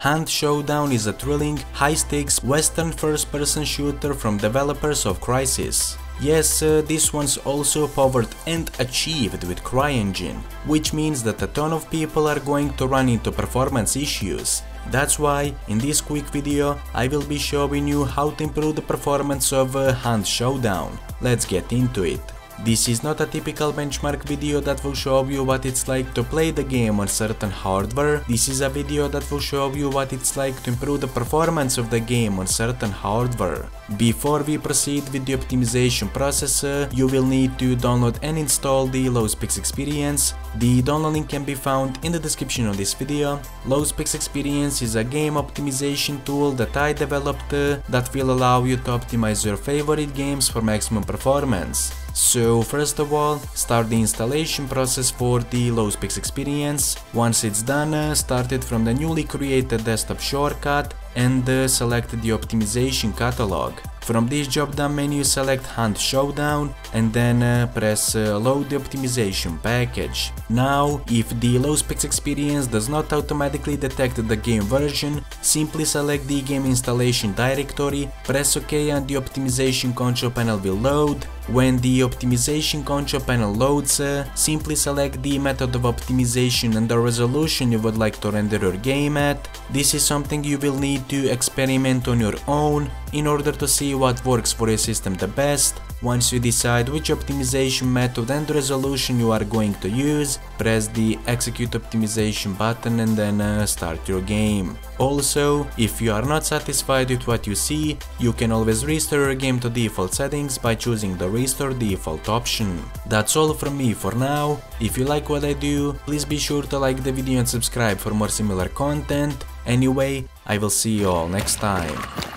Hand Showdown is a thrilling, high-stakes Western first-person shooter from developers of Crysis. Yes, this one's also powered and achieved with CryEngine, which means that a ton of people are going to run into performance issues. That's why, in this quick video, I will be showing you how to improve the performance of Hand Showdown. Let's get into it. This is not a typical benchmark video that will show you what it's like to play the game on certain hardware. This is a video that will show you what it's like to improve the performance of the game on certain hardware. Before we proceed with the optimization process, you will need to download and install the LowSpecs Experience. The download link can be found in the description of this video. LowSpecs Experience is a game optimization tool that I developed that will allow you to optimize your favorite games for maximum performance. So first of all, start the installation process for the LowSpecs Experience. Once it's done, start it from the newly created desktop shortcut and select the optimization catalog. From this job done menu, select Hand Showdown and then press load the optimization package. Now, if the LowSpecs Experience does not automatically detect the game version, simply select the game installation directory, press OK and the optimization control panel will load. When the optimization control panel loads, simply select the method of optimization and the resolution you would like to render your game at. This is something you will need to experiment on your own in order to see what works for your system the best. Once you decide which optimization method and resolution you are going to use, press the execute optimization button and then start your game. Also, if you are not satisfied with what you see, you can always restore your game to default settings by choosing the restore default option. That's all from me for now. If you like what I do, please be sure to like the video and subscribe for more similar content. Anyway, I will see you all next time.